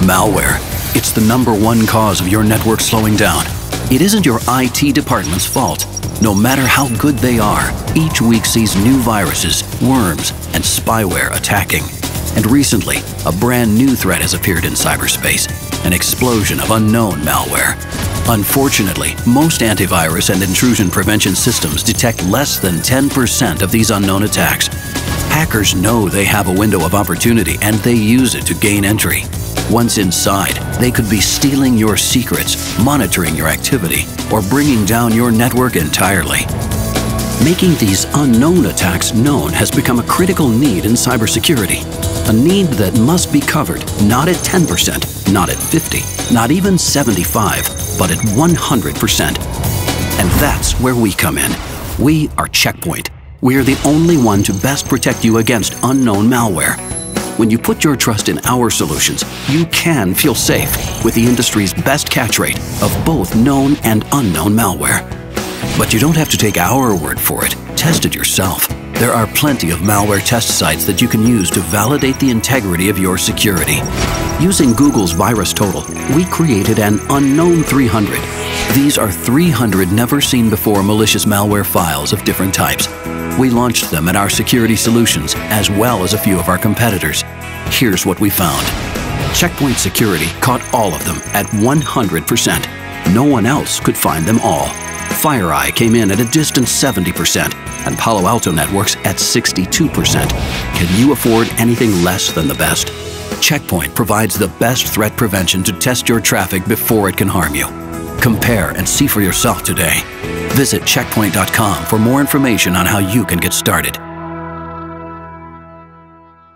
Malware. It's the #1 cause of your network slowing down. It isn't your IT department's fault. No matter how good they are, each week sees new viruses, worms, and spyware attacking. And recently, a brand new threat has appeared in cyberspace, an explosion of unknown malware. Unfortunately, most antivirus and intrusion prevention systems detect less than 10% of these unknown attacks. Hackers know they have a window of opportunity and they use it to gain entry. Once inside, they could be stealing your secrets, monitoring your activity, or bringing down your network entirely. Making these unknown attacks known has become a critical need in cybersecurity. A need that must be covered, not at 10%, not at 50%, not even 75%, but at 100%. And that's where we come in. We are Checkpoint. We are the only one to best protect you against unknown malware. When you put your trust in our solutions, you can feel safe with the industry's best catch rate of both known and unknown malware. But you don't have to take our word for it. Test it yourself. There are plenty of malware test sites that you can use to validate the integrity of your security. Using Google's Virus Total, we created an unknown 300. These are 300 never-seen-before malicious malware files of different types. We launched them at our security solutions, as well as a few of our competitors. Here's what we found. Checkpoint Security caught all of them at 100%. No one else could find them all. FireEye came in at a distant 70%, and Palo Alto Networks at 62%. Can you afford anything less than the best? Checkpoint provides the best threat prevention to test your traffic before it can harm you. Compare and see for yourself today. Visit checkpoint.com for more information on how you can get started.